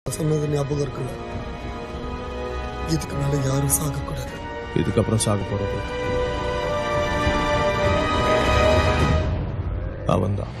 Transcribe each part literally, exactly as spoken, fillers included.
சொன்னது ஞாபகம் இருக்குல்ல, இதுக்கு மேல யாரும் சாகக்கூடாது. இதுக்கப்புறம் சாக போறது அவன்தான்.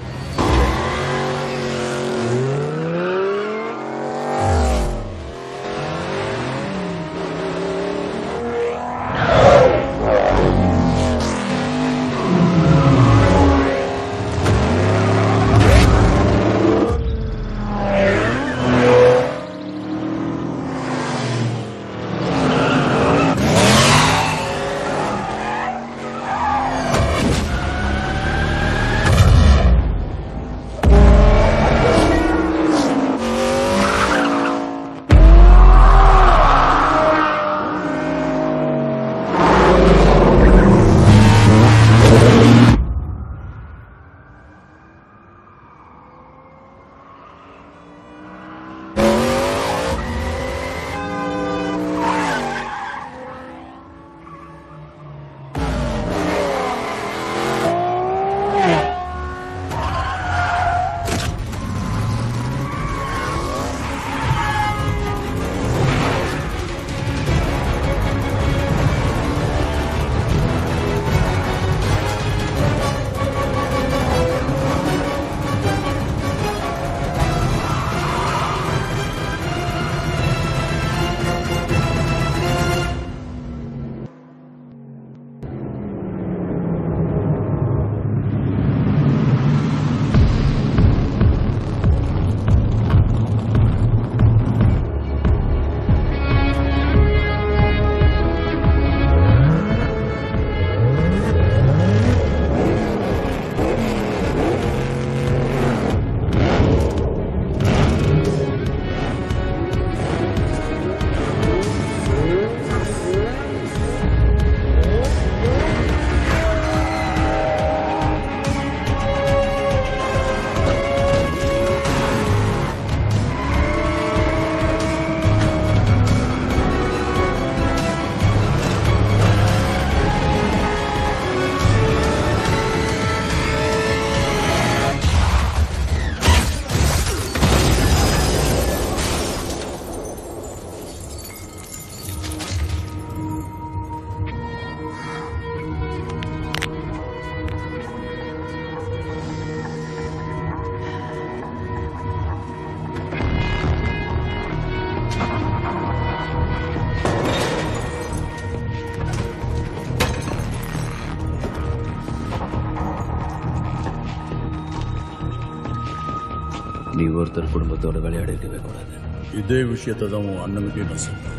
நீ ஒருத்தர் குடும்பத்தோட விளையாடி இருக்கவே கூடாது. இதே விஷயத்தை தான் உன் அண்ணனுக்கே நான் சொன்னேன்.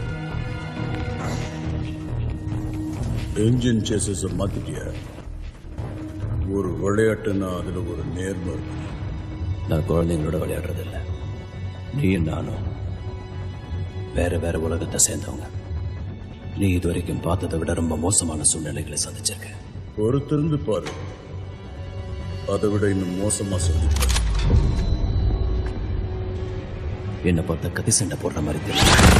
என்ஜின் சேசஸ மாத்திட்டிய. ஒரு விளையாட்டுன்னா அதுல ஒரு நேர்மை இருக்கு. நான் குழந்தைங்களோட விளையாடுறது இல்லை. நீயும் நானும் வேற வேற உலகத்தை சேர்ந்தவங்க. நீ இதுவரைக்கும் பார்த்ததை விட ரொம்ப மோசமான சூழ்நிலைகளை சந்திச்சிருக்க. பொறுத்திருந்து பாரு, அதை விட இன்னும் மோசமா சந்திப்ப. என்ன பார்த்தா கத்தி சண்டை போடுற மாதிரி தெரியும்.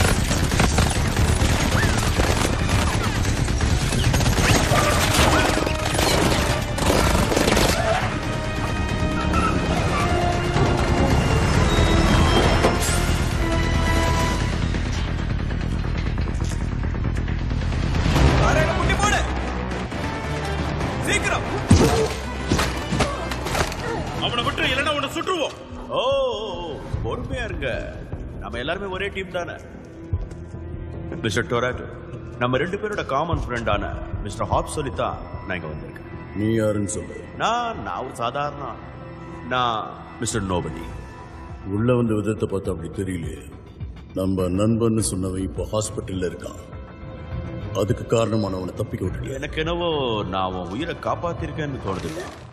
அவனை விட்டு இல்லைன்னா உன்னை சுற்றுவோம். ஓ பொறுமையா இருங்க, நம்ம எல்லாருமே ஒரே டீம் தானே. மிஸ்டர் டொராட்டோ, நம்ம ரெண்டு பேரோட காமன் ஃப்ரெண்டான மிஸ்டர் ஹாப் சொல்லித்தான் நான் இங்க வந்திருக்கேன். நீ யாருன்னு சொல்லு. நான் நான் ஒரு சாதாரண நான் மிஸ்டர் நோபடி. உள்ள வந்த விதத்தை பார்த்து அப்படி தெரியலையே. நம்ம நண்பன்னு சொன்னவன் இப்போ ஹாஸ்பிட்டல்ல இருக்கான். அதுக்கு காரணமான அவனை தப்பிக்க விட்டுட்டு எனக்கு என்னவோ நான் அவன் உயிரை காப்பாத்திருக்கேன்னு தோணுது.